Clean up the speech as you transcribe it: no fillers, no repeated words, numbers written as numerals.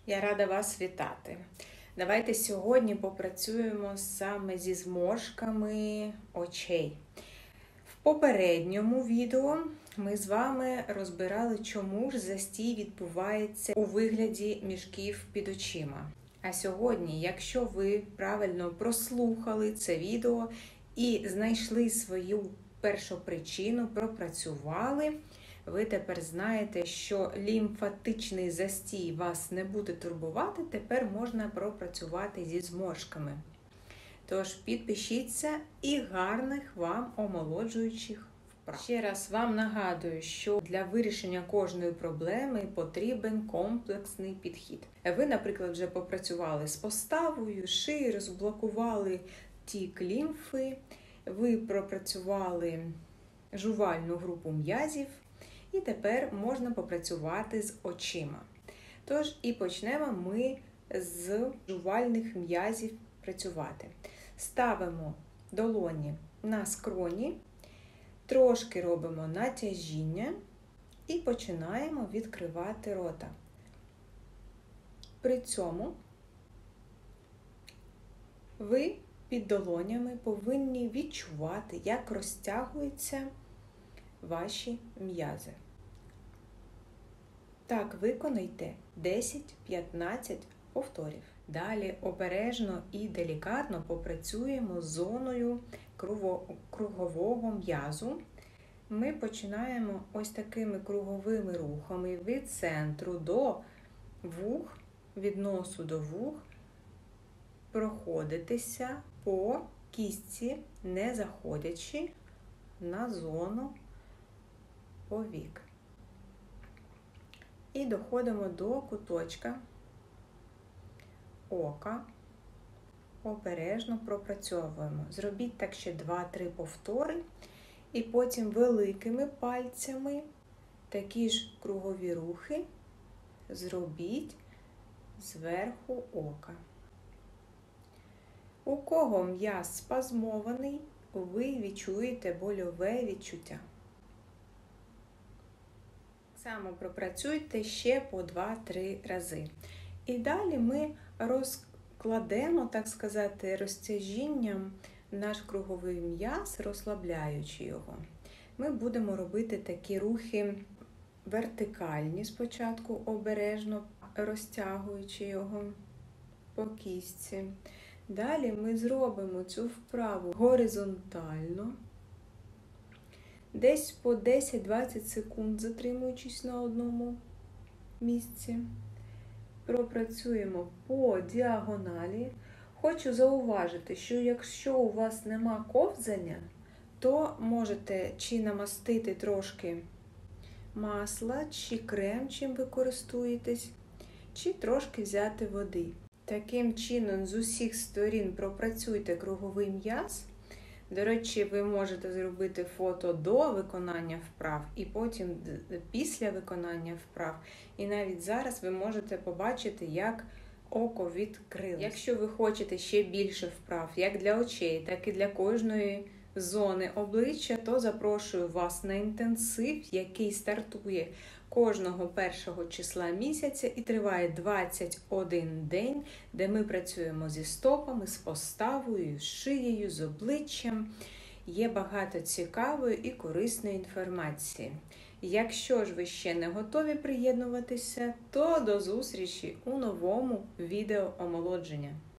Я рада вас вітати. Давайте сьогодні попрацюємо саме зі зморшками очей. В попередньому відео ми з вами розбирали, чому ж застій відбувається у вигляді мішків під очима. А сьогодні, якщо ви правильно прослухали це відео і знайшли свою першопричину, пропрацювали, ви тепер знаєте, що лімфатичний застій вас не буде турбувати, тепер можна пропрацювати зі зморшками. Тож підпишіться і гарних вам омолоджуючих вправ. Ще раз вам нагадую, що для вирішення кожної проблеми потрібен комплексний підхід. Ви, наприклад, вже попрацювали з поставою, шиї, розблокували тік лімфи, ви пропрацювали жувальну групу м'язів, і тепер можна попрацювати з очима. Тож і почнемо ми з жувальних м'язів працювати. Ставимо долоні на скроні, трошки робимо натяжіння і починаємо відкривати рота. При цьому ви під долонями повинні відчувати, як розтягуються ваші м'язи. Так, виконайте 10-15 повторів. Далі обережно і делікатно попрацюємо з зоною кругового м'язу. Ми починаємо ось такими круговими рухами від центру до вух, від носу до вух, проходитися по кістці, не заходячи на зону повік. І доходимо до куточка ока, обережно пропрацьовуємо. Зробіть так ще 2-3 повтори, і потім великими пальцями такі ж кругові рухи зробіть зверху ока. У кого м'яз спазмований, ви відчуєте больове відчуття. Само пропрацюйте ще по 2-3 рази. І далі ми розкладемо, так сказати, розтяжінням наш круговий м'яз, розслабляючи його. Ми будемо робити такі рухи вертикальні спочатку, обережно розтягуючи його по кістці. Далі ми зробимо цю вправу горизонтально, десь по 10-20 секунд, затримуючись на одному місці. Пропрацюємо по діагоналі. Хочу зауважити, що якщо у вас нема ковзання, то можете чи намастити трошки масла, чи крем, чим ви користуєтесь, чи трошки взяти води. Таким чином, з усіх сторін пропрацюйте круговий м'яз. До речі, ви можете зробити фото до виконання вправ і потім після виконання вправ. І навіть зараз ви можете побачити, як око відкрилось. Якщо ви хочете ще більше вправ, як для очей, так і для кожної зони обличчя, то запрошую вас на інтенсив, який стартує кожного першого числа місяця і триває 21 день, де ми працюємо зі стопами, з поставою, з шиєю, з обличчям. Є багато цікавої і корисної інформації. Якщо ж ви ще не готові приєднуватися, то до зустрічі у новому відео омолодження.